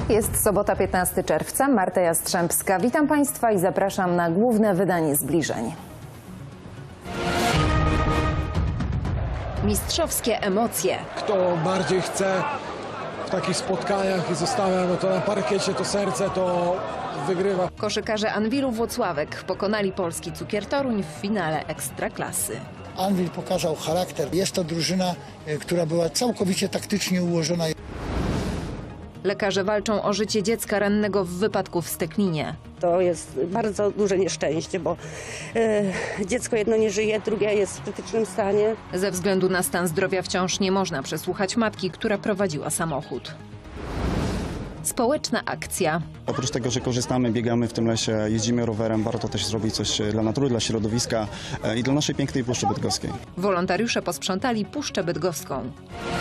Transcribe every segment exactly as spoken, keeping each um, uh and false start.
Jest sobota, piętnastego czerwca. Marta Jastrzębska. Witam Państwa i zapraszam na główne wydanie Zbliżeń. Mistrzowskie emocje. Kto bardziej chce w takich spotkaniach i zostawia no to na parkiecie to serce, to wygrywa. Koszykarze Anwilu Włocławek pokonali polski Cukier Toruń w finale Ekstraklasy. Anwil pokazał charakter. Jest to drużyna, która była całkowicie taktycznie ułożona. Lekarze walczą o życie dziecka rannego w wypadku w Steklinie. To jest bardzo duże nieszczęście, bo e, dziecko jedno nie żyje, drugie jest w krytycznym stanie. Ze względu na stan zdrowia wciąż nie można przesłuchać matki, która prowadziła samochód. Społeczna akcja. Oprócz tego, że korzystamy, biegamy w tym lesie, jeździmy rowerem, warto też zrobić coś dla natury, dla środowiska i dla naszej pięknej Puszczy Bydgoskiej. Wolontariusze posprzątali Puszczę Bydgoską.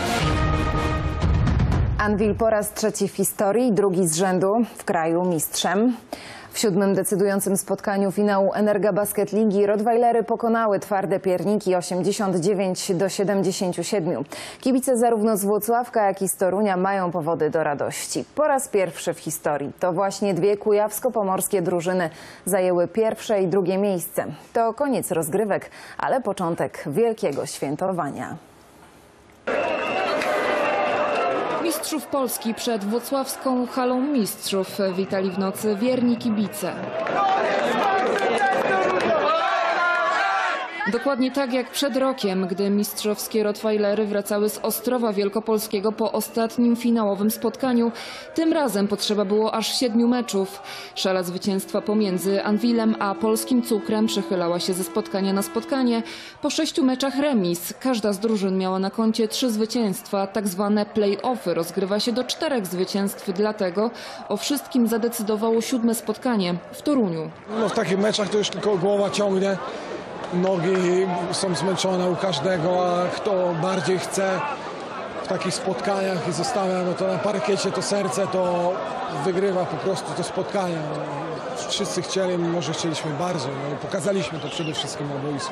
Anwil po raz trzeci w historii, drugi z rzędu w kraju mistrzem. W siódmym decydującym spotkaniu finału Energa Basket Ligi Rottweilery pokonały twarde pierniki osiemdziesiąt dziewięć do siedemdziesięciu siedmiu. Kibice zarówno z Włocławka, jak i z Torunia mają powody do radości. Po raz pierwszy w historii to właśnie dwie kujawsko-pomorskie drużyny zajęły pierwsze i drugie miejsce. To koniec rozgrywek, ale początek wielkiego świętowania. Mistrzów Polski przed włocławską halą mistrzów witali w nocy wierni kibice. Dokładnie tak jak przed rokiem, gdy mistrzowskie Rottweilery wracały z Ostrowa Wielkopolskiego po ostatnim finałowym spotkaniu. Tym razem potrzeba było aż siedmiu meczów. Szala zwycięstwa pomiędzy Anwilem a polskim Cukrem przechylała się ze spotkania na spotkanie. Po sześciu meczach remis. Każda z drużyn miała na koncie trzy zwycięstwa. Tak zwane play-offy rozgrywa się do czterech zwycięstw. Dlatego o wszystkim zadecydowało siódme spotkanie w Toruniu. No w takich meczach to już tylko głowa ciągnie. Nogi są zmęczone u każdego, a kto bardziej chce w takich spotkaniach i zostawia no to na parkiecie to serce, to wygrywa po prostu to spotkanie. Wszyscy chcieli, może chcieliśmy bardzo, no i pokazaliśmy to przede wszystkim na boisku.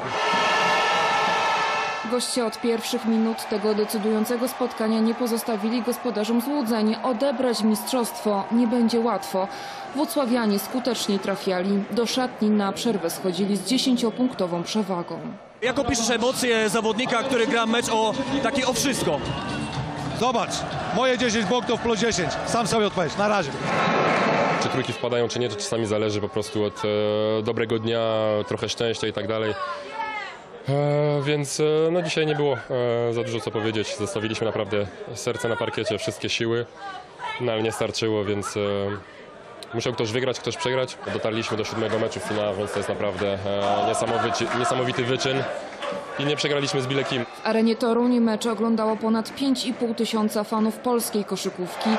Goście od pierwszych minut tego decydującego spotkania nie pozostawili gospodarzom złudzeń. Odebrać mistrzostwo nie będzie łatwo. Włocławianie skutecznie trafiali. Do szatni na przerwę schodzili z dziesięciopunktową przewagą. Jak opiszesz emocje zawodnika, który gra mecz o takie o wszystko? Zobacz, moje dziesięć punktów plus dziesięć. Sam sobie odpowiedz, na razie. Czy trójki wpadają, czy nie, to czasami zależy po prostu od e, dobrego dnia, trochę szczęścia i tak dalej. E, więc e, no dzisiaj nie było e, za dużo co powiedzieć. Zostawiliśmy naprawdę serce na parkiecie, wszystkie siły, no ale nie starczyło, więc e, musiał ktoś wygrać, ktoś przegrać. Dotarliśmy do siódmego meczu finału, więc to jest naprawdę e, niesamowity, niesamowity wyczyn i nie przegraliśmy z byle kim. W arenie Toruń mecz oglądało ponad pięć i pół tysiąca fanów polskiej koszykówki.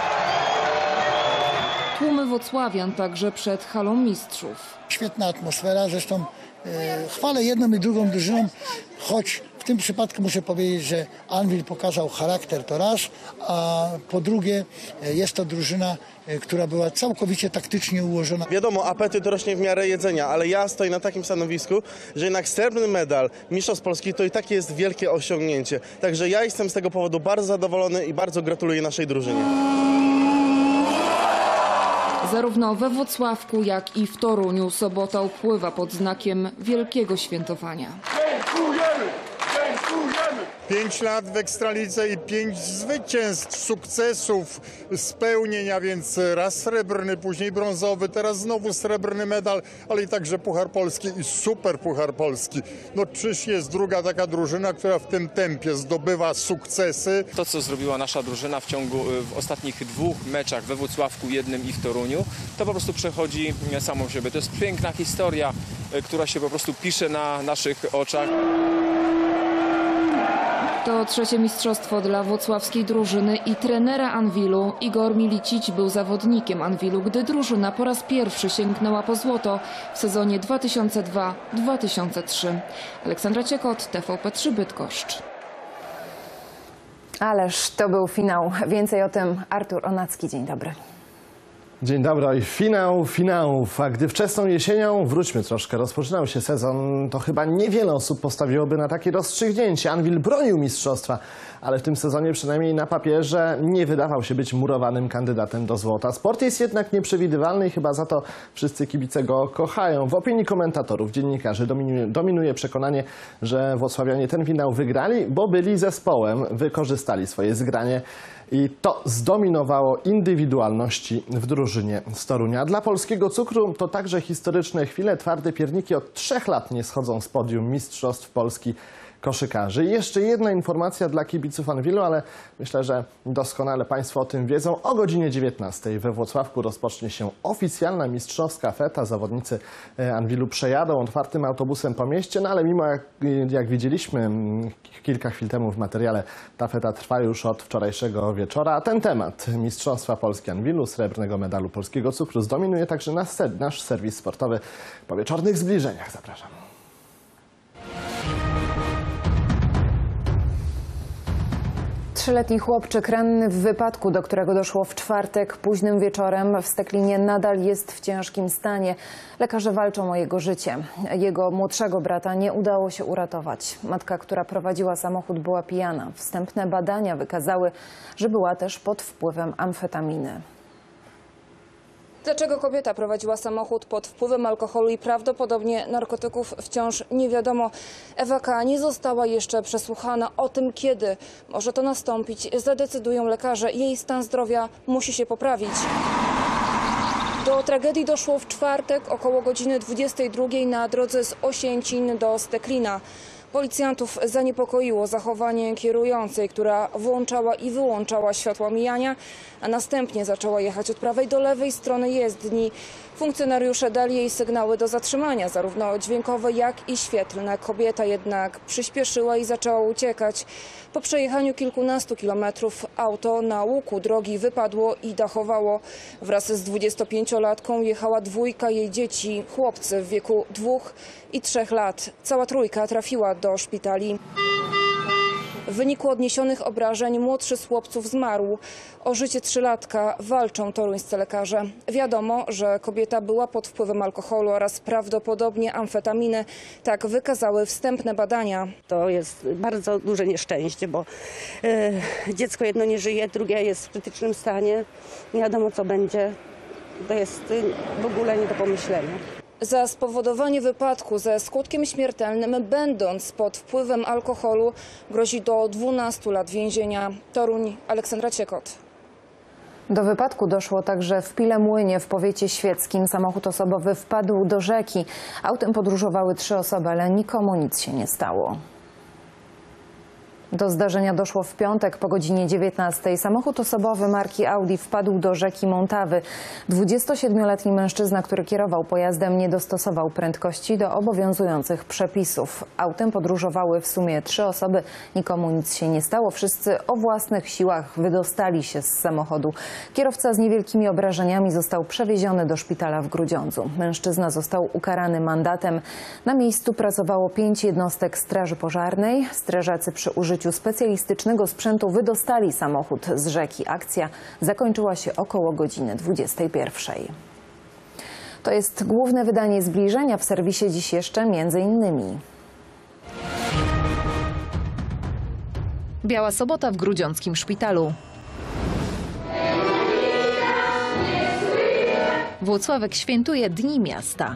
Tłumy włocławian także przed halą mistrzów. Świetna atmosfera, zresztą e, chwalę jedną i drugą drużyną, choć w tym przypadku muszę powiedzieć, że Anwil pokazał charakter, to raz, a po drugie e, jest to drużyna, e, która była całkowicie taktycznie ułożona. Wiadomo, apetyt rośnie w miarę jedzenia, ale ja stoję na takim stanowisku, że jednak srebrny medal Mistrzostw Polski to i tak jest wielkie osiągnięcie. Także ja jestem z tego powodu bardzo zadowolony i bardzo gratuluję naszej drużynie. Zarówno we Włocławku, jak i w Toruniu sobota upływa pod znakiem wielkiego świętowania. Dziękujemy! Dziękujemy! Pięć lat w Ekstralidze i pięć zwycięstw, sukcesów, spełnienia, więc raz srebrny, później brązowy, teraz znowu srebrny medal, ale i także Puchar Polski i Super Puchar Polski. No czyż jest druga taka drużyna, która w tym tempie zdobywa sukcesy? To, co zrobiła nasza drużyna w ciągu w ostatnich dwóch meczach we Włocławku, jednym i w Toruniu, to po prostu przechodzi samą siebie. To jest piękna historia, która się po prostu pisze na naszych oczach. To trzecie mistrzostwo dla włocławskiej drużyny i trenera Anwilu. Igor Milicic był zawodnikiem Anwilu, gdy drużyna po raz pierwszy sięgnęła po złoto w sezonie dwa tysiące dwa dwa tysiące trzy. Aleksandra Ciekot, T V P trzy Bydgoszcz. Ależ to był finał. Więcej o tym Artur Onacki. Dzień dobry. Dzień dobry. Finał finałów. A gdy wczesną jesienią, wróćmy troszkę, rozpoczynał się sezon, to chyba niewiele osób postawiłoby na takie rozstrzygnięcie. Anwil bronił mistrzostwa, ale w tym sezonie przynajmniej na papierze nie wydawał się być murowanym kandydatem do złota. Sport jest jednak nieprzewidywalny i chyba za to wszyscy kibice go kochają. W opinii komentatorów, dziennikarzy dominuje, dominuje przekonanie, że włocławianie ten finał wygrali, bo byli zespołem, wykorzystali swoje zgranie. I to zdominowało indywidualności w drużynie z Torunia. Dla polskiego cukru to także historyczne chwile. Twarde pierniki od trzech lat nie schodzą z podium Mistrzostw Polski koszykarzy. I jeszcze jedna informacja dla kibiców Anwilu, ale myślę, że doskonale Państwo o tym wiedzą. O godzinie dziewiętnastej we Włocławku rozpocznie się oficjalna mistrzowska feta. Zawodnicy Anwilu przejadą otwartym autobusem po mieście, no ale mimo jak, jak widzieliśmy kilka chwil temu w materiale, ta feta trwa już od wczorajszego wieczora. A ten temat Mistrzostwa Polski Anwilu, srebrnego medalu polskiego cukru zdominuje także nasz, nasz serwis sportowy. Po wieczornych zbliżeniach zapraszam. Trzyletni chłopczyk ranny w wypadku, do którego doszło w czwartek późnym wieczorem w Steklinie, nadal jest w ciężkim stanie. Lekarze walczą o jego życie. Jego młodszego brata nie udało się uratować. Matka, która prowadziła samochód, była pijana. Wstępne badania wykazały, że była też pod wpływem amfetaminy. Dlaczego kobieta prowadziła samochód pod wpływem alkoholu i prawdopodobnie narkotyków, wciąż nie wiadomo. Ewa K. nie została jeszcze przesłuchana. O tym, kiedy może to nastąpić, zadecydują lekarze. Jej stan zdrowia musi się poprawić. Do tragedii doszło w czwartek około godziny dwudziestej drugiej na drodze z Osięcin do Steklina. Policjantów zaniepokoiło zachowanie kierującej, która włączała i wyłączała światła mijania, a następnie zaczęła jechać od prawej do lewej strony jezdni. Funkcjonariusze dali jej sygnały do zatrzymania, zarówno dźwiękowe, jak i świetlne. Kobieta jednak przyspieszyła i zaczęła uciekać. Po przejechaniu kilkunastu kilometrów auto na łuku drogi wypadło i dachowało. Wraz z dwudziestopięciolatką jechała dwójka jej dzieci, chłopcy w wieku dwóch i trzech lat. Cała trójka trafiła do szpitali. W wyniku odniesionych obrażeń młodszy z chłopców zmarł. O życie trzylatka walczą toruńscy lekarze. Wiadomo, że kobieta była pod wpływem alkoholu oraz prawdopodobnie amfetaminy. Tak wykazały wstępne badania. To jest bardzo duże nieszczęście, bo y, dziecko jedno nie żyje, drugie jest w krytycznym stanie. Nie wiadomo, co będzie. To jest y, w ogóle nie do pomyślenia. Za spowodowanie wypadku ze skutkiem śmiertelnym, będąc pod wpływem alkoholu, grozi do dwunastu lat więzienia. Toruń, Aleksandra Ciekot. Do wypadku doszło także w Pilemłynie w powiecie świeckim. Samochód osobowy wpadł do rzeki. Autem podróżowały trzy osoby, ale nikomu nic się nie stało. Do zdarzenia doszło w piątek po godzinie dziewiętnastej. Samochód osobowy marki Audi wpadł do rzeki Montawy. dwudziestosiedmioletni mężczyzna, który kierował pojazdem, nie dostosował prędkości do obowiązujących przepisów. Autem podróżowały w sumie trzy osoby. Nikomu nic się nie stało. Wszyscy o własnych siłach wydostali się z samochodu. Kierowca z niewielkimi obrażeniami został przewieziony do szpitala w Grudziądzu. Mężczyzna został ukarany mandatem. Na miejscu pracowało pięć jednostek straży pożarnej. Strażacy przy użyciu specjalistycznego sprzętu wydostali samochód z rzeki. Akcja zakończyła się około godziny dwudziestej pierwszej. To jest główne wydanie Zbliżenia. W serwisie dziś jeszcze między innymi. Biała sobota w grudziąckim szpitalu. Włocławek świętuje Dni Miasta.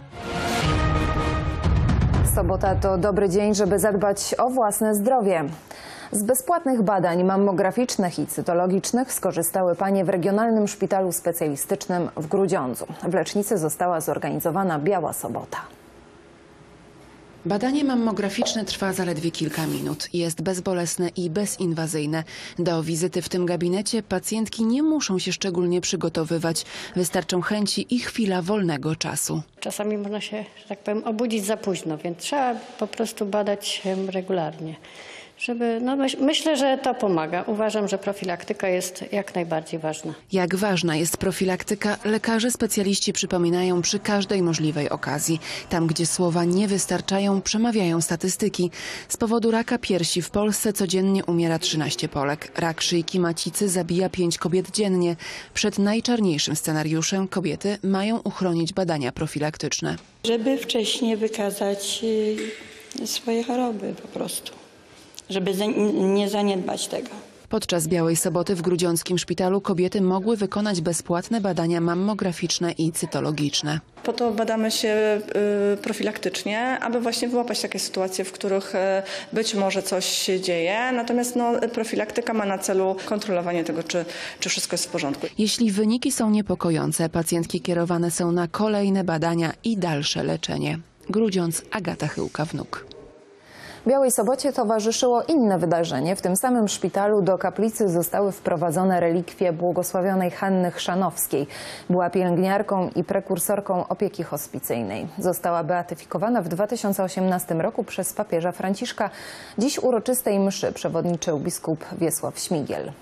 Sobota to dobry dzień, żeby zadbać o własne zdrowie. Z bezpłatnych badań mammograficznych i cytologicznych skorzystały panie w Regionalnym Szpitalu Specjalistycznym w Grudziądzu. W Lecznicy została zorganizowana Biała Sobota. Badanie mammograficzne trwa zaledwie kilka minut. Jest bezbolesne i bezinwazyjne. Do wizyty w tym gabinecie pacjentki nie muszą się szczególnie przygotowywać. Wystarczą chęci i chwila wolnego czasu. Czasami można się, że tak powiem, obudzić za późno, więc trzeba po prostu badać się regularnie, Żeby, no myśl, myślę, że to pomaga. Uważam, że profilaktyka jest jak najbardziej ważna. Jak ważna jest profilaktyka, lekarze specjaliści przypominają przy każdej możliwej okazji. Tam, gdzie słowa nie wystarczają, przemawiają statystyki. Z powodu raka piersi w Polsce codziennie umiera trzynaście Polek. Rak szyjki macicy zabija pięć kobiet dziennie. Przed najczarniejszym scenariuszem kobiety mają uchronić badania profilaktyczne. Żeby wcześniej wykazać swoje choroby po prostu. Żeby nie zaniedbać tego. Podczas Białej Soboty w Grudziąckim Szpitalu kobiety mogły wykonać bezpłatne badania mammograficzne i cytologiczne. Po to badamy się profilaktycznie, aby właśnie wyłapać takie sytuacje, w których być może coś się dzieje. Natomiast no, profilaktyka ma na celu kontrolowanie tego, czy, czy wszystko jest w porządku. Jeśli wyniki są niepokojące, pacjentki kierowane są na kolejne badania i dalsze leczenie. Grudziądz, Agata Chyłka-Wnuk. Białej Sobocie towarzyszyło inne wydarzenie. W tym samym szpitalu do kaplicy zostały wprowadzone relikwie błogosławionej Hanny Chrzanowskiej. Była pielęgniarką i prekursorką opieki hospicyjnej. Została beatyfikowana w dwa tysiące osiemnastym roku przez papieża Franciszka. Dziś uroczystej mszy przewodniczył biskup Wiesław Śmigiel.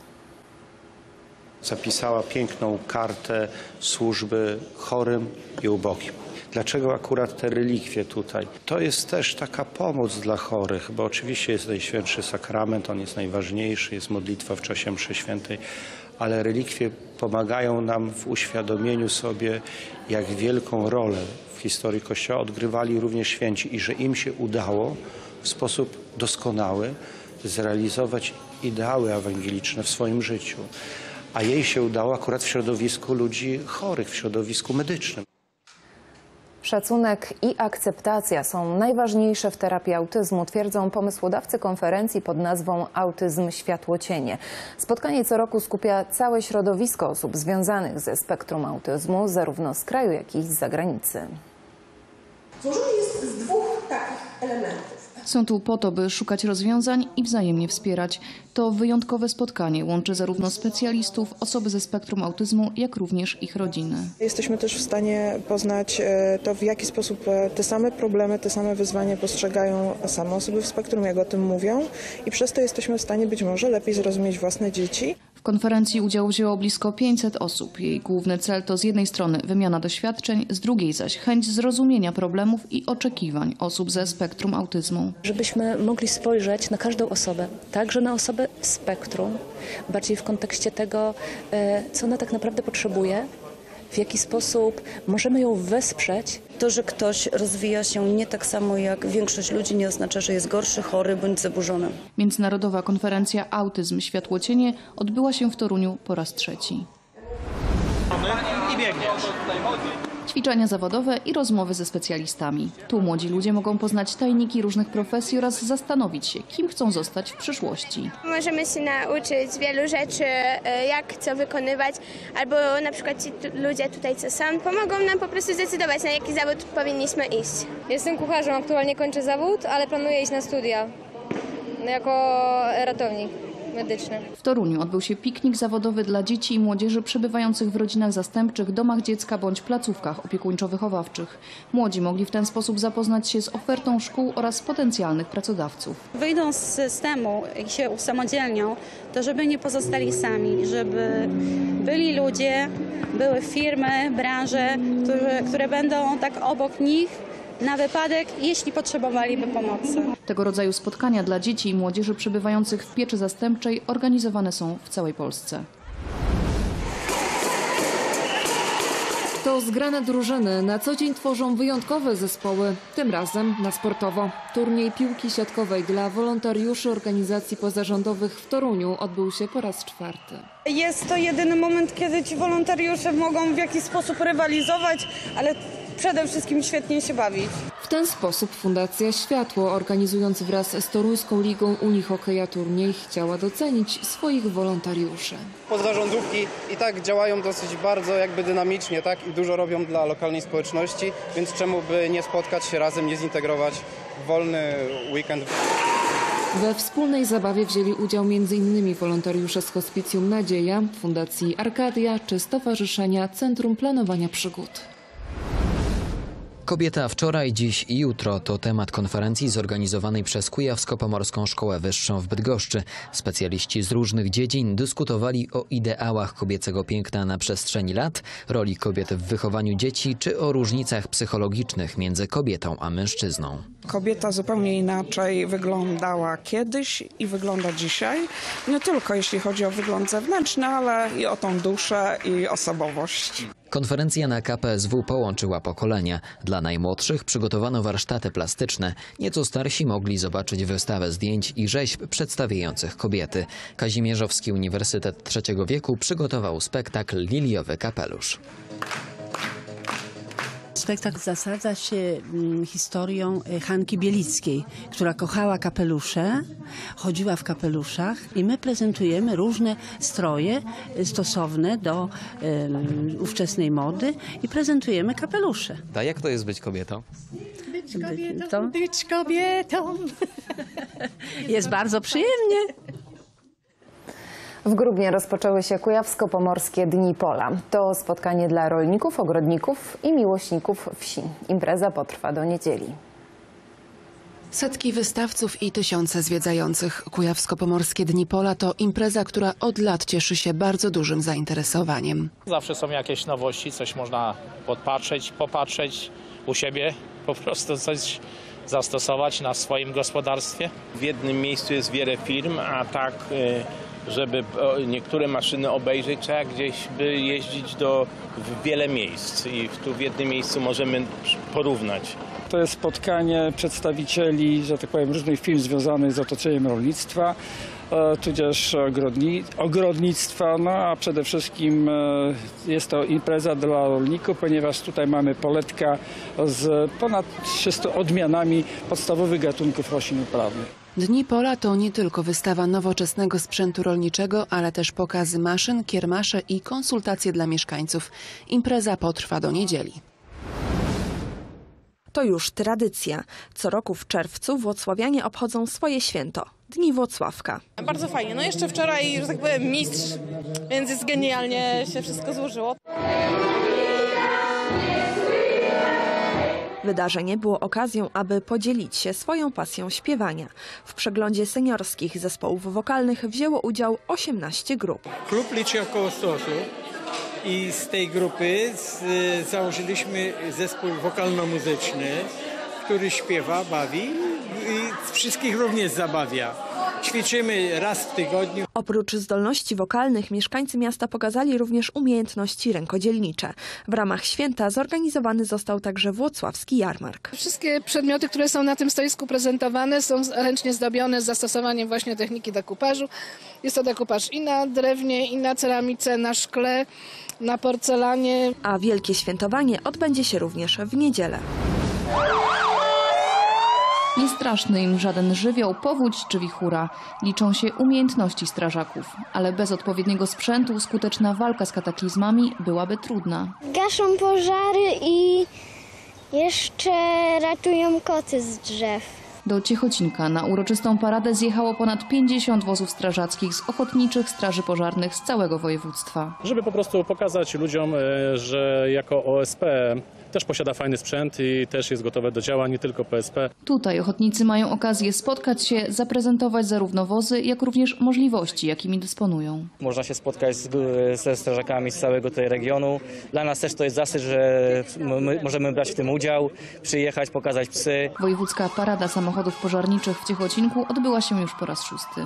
Zapisała piękną kartę służby chorym i ubogim. Dlaczego akurat te relikwie tutaj? To jest też taka pomoc dla chorych, bo oczywiście jest Najświętszy Sakrament, on jest najważniejszy, jest modlitwa w czasie mszy świętej, ale relikwie pomagają nam w uświadomieniu sobie, jak wielką rolę w historii Kościoła odgrywali również święci i że im się udało w sposób doskonały zrealizować ideały ewangeliczne w swoim życiu. A jej się udało akurat w środowisku ludzi chorych, w środowisku medycznym. Szacunek i akceptacja są najważniejsze w terapii autyzmu, twierdzą pomysłodawcy konferencji pod nazwą Autyzm Światłocienie. Spotkanie co roku skupia całe środowisko osób związanych ze spektrum autyzmu, zarówno z kraju, jak i z zagranicy. Złożony jest z dwóch takich elementów. Są tu po to, by szukać rozwiązań i wzajemnie wspierać. To wyjątkowe spotkanie łączy zarówno specjalistów, osoby ze spektrum autyzmu, jak również ich rodziny. Jesteśmy też w stanie poznać to, w jaki sposób te same problemy, te same wyzwania postrzegają same osoby w spektrum, jak o tym mówią, i przez to jesteśmy w stanie być może lepiej zrozumieć własne dzieci. W konferencji udział wzięło blisko pięćset osób. Jej główny cel to z jednej strony wymiana doświadczeń, z drugiej zaś chęć zrozumienia problemów i oczekiwań osób ze spektrum autyzmu. Żebyśmy mogli spojrzeć na każdą osobę, także na osobę w spektrum, bardziej w kontekście tego, co ona tak naprawdę potrzebuje, w jaki sposób możemy ją wesprzeć. To, że ktoś rozwija się nie tak samo jak większość ludzi, nie oznacza, że jest gorszy, chory bądź zaburzony. Międzynarodowa konferencja Autyzm Światłocienie odbyła się w Toruniu po raz trzeci. I biegniesz. Ćwiczenia zawodowe i rozmowy ze specjalistami. Tu młodzi ludzie mogą poznać tajniki różnych profesji oraz zastanowić się, kim chcą zostać w przyszłości. Możemy się nauczyć wielu rzeczy, jak co wykonywać, albo na przykład ci ludzie tutaj, co są, pomogą nam po prostu zdecydować, na jaki zawód powinniśmy iść. Jestem kucharzem, aktualnie kończę zawód, ale planuję iść na studia jako ratownik medyczny. W Toruniu odbył się piknik zawodowy dla dzieci i młodzieży przebywających w rodzinach zastępczych, domach dziecka bądź placówkach opiekuńczo-wychowawczych. Młodzi mogli w ten sposób zapoznać się z ofertą szkół oraz potencjalnych pracodawców. Wyjdą z systemu i się usamodzielnią, to żeby nie pozostali sami, żeby byli ludzie, były firmy, branże, które, które będą tak obok nich, na wypadek, jeśli potrzebowaliby pomocy. Tego rodzaju spotkania dla dzieci i młodzieży przebywających w pieczy zastępczej organizowane są w całej Polsce. To zgrane drużyny na co dzień tworzą wyjątkowe zespoły, tym razem na sportowo. Turniej piłki siatkowej dla wolontariuszy organizacji pozarządowych w Toruniu odbył się po raz czwarty. Jest to jedyny moment, kiedy ci wolontariusze mogą w jakiś sposób rywalizować, ale przede wszystkim świetnie się bawić. W ten sposób Fundacja Światło, organizując wraz z Toruńską Ligą Unihokeja turniej, chciała docenić swoich wolontariuszy. Pozarządówki i tak działają dosyć bardzo jakby dynamicznie, tak, i dużo robią dla lokalnej społeczności, więc czemu by nie spotkać się razem, nie zintegrować w wolny weekend. We wspólnej zabawie wzięli udział między innymi wolontariusze z Hospicjum Nadzieja, Fundacji Arkadia czy Stowarzyszenia Centrum Planowania Przygód. Kobieta wczoraj, dziś i jutro to temat konferencji zorganizowanej przez Kujawsko-Pomorską Szkołę Wyższą w Bydgoszczy. Specjaliści z różnych dziedzin dyskutowali o ideałach kobiecego piękna na przestrzeni lat, roli kobiet w wychowaniu dzieci czy o różnicach psychologicznych między kobietą a mężczyzną. Kobieta zupełnie inaczej wyglądała kiedyś i wygląda dzisiaj. Nie tylko jeśli chodzi o wygląd zewnętrzny, ale i o tą duszę i osobowość. Konferencja na K P S W połączyła pokolenia. Dla najmłodszych przygotowano warsztaty plastyczne. Nieco starsi mogli zobaczyć wystawę zdjęć i rzeźb przedstawiających kobiety. Kazimierzowski Uniwersytet Trzeciego Wieku przygotował spektakl Liliowy kapelusz. Spektakl zasadza się historią Hanki Bielickiej, która kochała kapelusze, chodziła w kapeluszach i my prezentujemy różne stroje stosowne do um, ówczesnej mody i prezentujemy kapelusze. A jak to jest być kobietą? Być kobietą, być kobietą. Jest bardzo przyjemnie. W grudniu rozpoczęły się Kujawsko-Pomorskie Dni Pola. To spotkanie dla rolników, ogrodników i miłośników wsi. Impreza potrwa do niedzieli. Setki wystawców i tysiące zwiedzających. Kujawsko-Pomorskie Dni Pola to impreza, która od lat cieszy się bardzo dużym zainteresowaniem. Zawsze są jakieś nowości, coś można podpatrzeć, popatrzeć u siebie, po prostu coś zastosować na swoim gospodarstwie. W jednym miejscu jest wiele firm, a tak, żeby niektóre maszyny obejrzeć, trzeba gdzieś by jeździć do w wiele miejsc i tu w jednym miejscu możemy porównać. To jest spotkanie przedstawicieli, że tak powiem, różnych firm związanych z otoczeniem rolnictwa, tudzież ogrodni, ogrodnictwa, no a przede wszystkim jest to impreza dla rolników, ponieważ tutaj mamy poletka z ponad trzystu odmianami podstawowych gatunków roślin uprawnych. Dni Pola to nie tylko wystawa nowoczesnego sprzętu rolniczego, ale też pokazy maszyn, kiermasze i konsultacje dla mieszkańców. Impreza potrwa do niedzieli. To już tradycja. Co roku w czerwcu włocławianie obchodzą swoje święto – Dni Włocławka. Bardzo fajnie. No jeszcze wczoraj, że tak powiem, mistrz, więc jest genialnie się wszystko złożyło. Wydarzenie było okazją, aby podzielić się swoją pasją śpiewania. W przeglądzie seniorskich zespołów wokalnych wzięło udział osiemnaście grup. Klub liczy około stu osób i z tej grupy z, założyliśmy zespół wokalno-muzyczny, który śpiewa, bawi i wszystkich również zabawia. Ćwiczymy raz w tygodniu. Oprócz zdolności wokalnych mieszkańcy miasta pokazali również umiejętności rękodzielnicze. W ramach święta zorganizowany został także włocławski jarmark. Wszystkie przedmioty, które są na tym stoisku prezentowane, są ręcznie zdobione z zastosowaniem właśnie techniki dekupażu. Jest to dekupaż i na drewnie, i na ceramice, na szkle, na porcelanie. A wielkie świętowanie odbędzie się również w niedzielę. Nie straszny im żaden żywioł, powódź czy wichura. Liczą się umiejętności strażaków, ale bez odpowiedniego sprzętu skuteczna walka z kataklizmami byłaby trudna. Gaszą pożary i jeszcze ratują koty z drzew. Do Ciechocinka na uroczystą paradę zjechało ponad pięćdziesiąt wozów strażackich z ochotniczych straży pożarnych z całego województwa. Żeby po prostu pokazać ludziom, że jako O S P też posiada fajny sprzęt i też jest gotowe do działań, nie tylko P S P. Tutaj ochotnicy mają okazję spotkać się, zaprezentować zarówno wozy, jak również możliwości, jakimi dysponują. Można się spotkać z, ze strażakami z całego tego regionu. Dla nas też to jest zasyp, że my możemy brać w tym udział, przyjechać, pokazać psy. Wojewódzka Parada Samochodów Pożarniczych w Ciechocinku odbyła się już po raz szósty.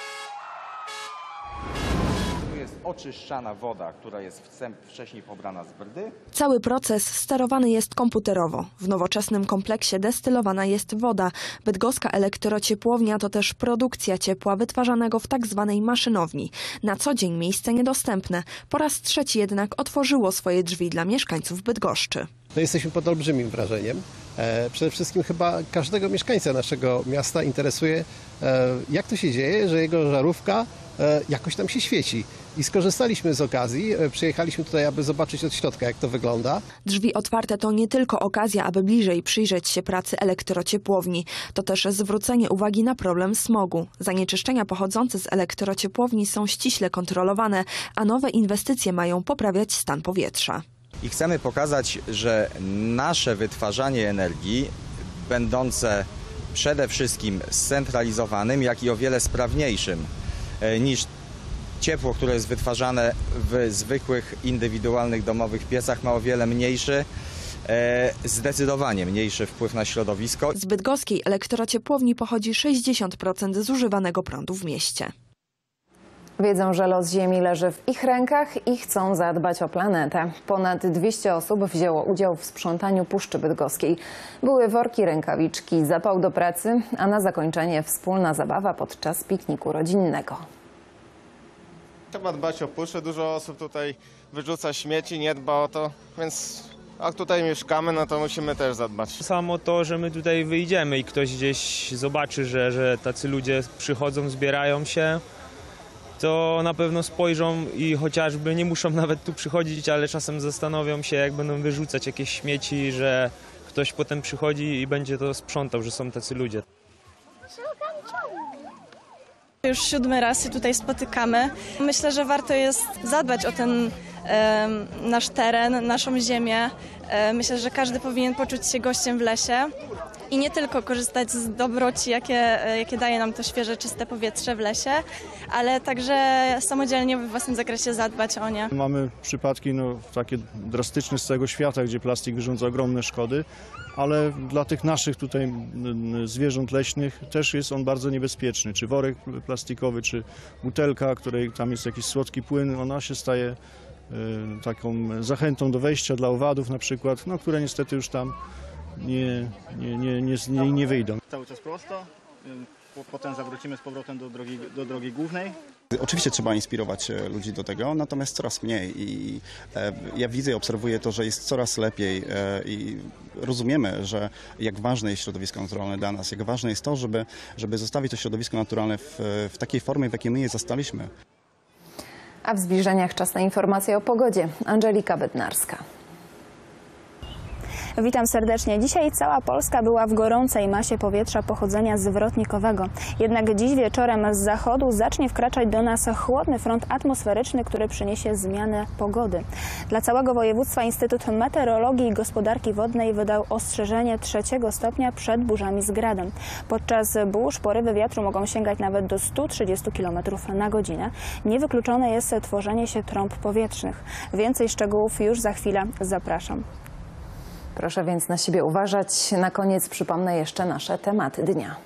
Oczyszczana woda, która jest wcześniej pobrana z brdy. Cały proces sterowany jest komputerowo. W nowoczesnym kompleksie destylowana jest woda. Bydgoska elektrociepłownia to też produkcja ciepła wytwarzanego w tak zwanej maszynowni. Na co dzień miejsce niedostępne. Po raz trzeci jednak otworzyło swoje drzwi dla mieszkańców Bydgoszczy. No jesteśmy pod olbrzymim wrażeniem. E, przede wszystkim chyba każdego mieszkańca naszego miasta interesuje, e, jak to się dzieje, że jego żarówka e, jakoś tam się świeci. I skorzystaliśmy z okazji, e, przyjechaliśmy tutaj, aby zobaczyć od środka, jak to wygląda. Drzwi otwarte to nie tylko okazja, aby bliżej przyjrzeć się pracy elektrociepłowni. To też zwrócenie uwagi na problem smogu. Zanieczyszczenia pochodzące z elektrociepłowni są ściśle kontrolowane, a nowe inwestycje mają poprawiać stan powietrza. i chcemy pokazać, że nasze wytwarzanie energii, będące przede wszystkim scentralizowanym, jak i o wiele sprawniejszym niż ciepło, które jest wytwarzane w zwykłych, indywidualnych, domowych piecach, ma o wiele mniejszy, zdecydowanie mniejszy wpływ na środowisko. Z bydgoskiej elektrociepłowni pochodzi sześćdziesiąt procent zużywanego prądu w mieście. Wiedzą, że los Ziemi leży w ich rękach i chcą zadbać o planetę. Ponad dwieście osób wzięło udział w sprzątaniu Puszczy Bydgoskiej. Były worki, rękawiczki, zapał do pracy, a na zakończenie wspólna zabawa podczas pikniku rodzinnego. Trzeba dbać o puszczę. Dużo osób tutaj wyrzuca śmieci, nie dba o to, więc jak tutaj mieszkamy, no to musimy też zadbać. Samo to, że my tutaj wyjdziemy i ktoś gdzieś zobaczy, że, że tacy ludzie przychodzą, zbierają się, to na pewno spojrzą i chociażby nie muszą nawet tu przychodzić, ale czasem zastanowią się, jak będą wyrzucać jakieś śmieci, że ktoś potem przychodzi i będzie to sprzątał, że są tacy ludzie. Już siódmy raz się tutaj spotykamy. Myślę, że warto jest zadbać o ten e, nasz teren, naszą ziemię. E, myślę, że każdy powinien poczuć się gościem w lesie i nie tylko korzystać z dobroci, jakie, jakie daje nam to świeże, czyste powietrze w lesie, ale także samodzielnie we własnym zakresie zadbać o nie. Mamy przypadki no, takie drastyczne z całego świata, gdzie plastik wyrządza ogromne szkody, ale dla tych naszych tutaj zwierząt leśnych też jest on bardzo niebezpieczny. Czy worek plastikowy, czy butelka, której tam jest jakiś słodki płyn, ona się staje y, taką zachętą do wejścia dla owadów na przykład, no, które niestety już tam nie, nie, nie, nie, nie, nie wyjdą. Cały czas prosto, potem zawrócimy z powrotem do drogi, do drogi głównej. Oczywiście trzeba inspirować ludzi do tego, natomiast coraz mniej i e, ja widzę i obserwuję to, że jest coraz lepiej e, i rozumiemy, że jak ważne jest środowisko naturalne dla nas, jak ważne jest to, żeby, żeby zostawić to środowisko naturalne w, w takiej formie, w jakiej my je zastaliśmy. A w zbliżeniach czas na informacje o pogodzie. Angelika Bednarska. Witam serdecznie. Dzisiaj cała Polska była w gorącej masie powietrza pochodzenia zwrotnikowego. Jednak dziś wieczorem z zachodu zacznie wkraczać do nas chłodny front atmosferyczny, który przyniesie zmianę pogody. Dla całego województwa Instytut Meteorologii i Gospodarki Wodnej wydał ostrzeżenie trzeciego stopnia przed burzami z gradem. Podczas burz porywy wiatru mogą sięgać nawet do stu trzydziestu kilometrów na godzinę. Niewykluczone jest tworzenie się trąb powietrznych. Więcej szczegółów już za chwilę. Zapraszam. Proszę więc na siebie uważać. Na koniec przypomnę jeszcze nasze tematy dnia.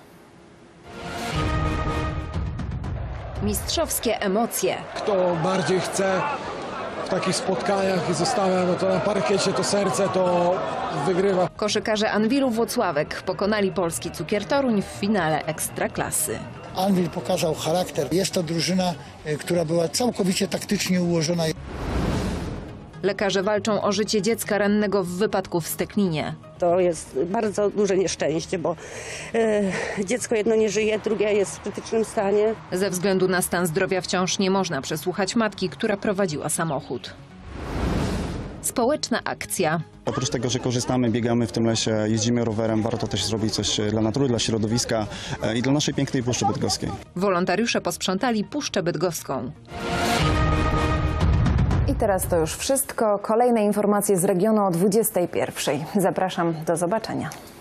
Mistrzowskie emocje. Kto bardziej chce w takich spotkaniach i zostawia no to na parkiecie to serce, to wygrywa. Koszykarze Anwilu Włocławek pokonali polski Cukier Toruń w finale Ekstraklasy. Anwil pokazał charakter. Jest to drużyna, która była całkowicie taktycznie ułożona. Lekarze walczą o życie dziecka rannego w wypadku w Steklinie. To jest bardzo duże nieszczęście, bo e, dziecko jedno nie żyje, drugie jest w krytycznym stanie. Ze względu na stan zdrowia wciąż nie można przesłuchać matki, która prowadziła samochód. Społeczna akcja. Oprócz tego, że korzystamy, biegamy w tym lesie, jeździmy rowerem, warto też zrobić coś dla natury, dla środowiska i dla naszej pięknej Puszczy Bydgoskiej. Wolontariusze posprzątali Puszczę Bydgoską. I teraz to już wszystko. Kolejne informacje z regionu o dwudziestej pierwszej. Zapraszam, do zobaczenia.